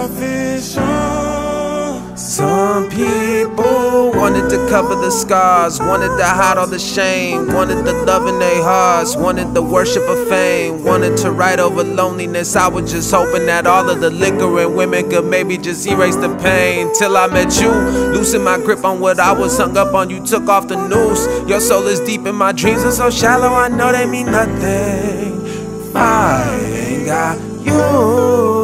selfish on. Some people wanted to cover the scars, wanted to hide all the shame, wanted the love in their hearts, wanted the worship of fame, wanted to write over loneliness. I was just hoping that all of the liquor and women could maybe just erase the pain. Till I met you, loosen my grip on what I was hung up on. You took off the noose. Your soul is deep and my dreams are so shallow, I know they mean nothing. I ain't got you.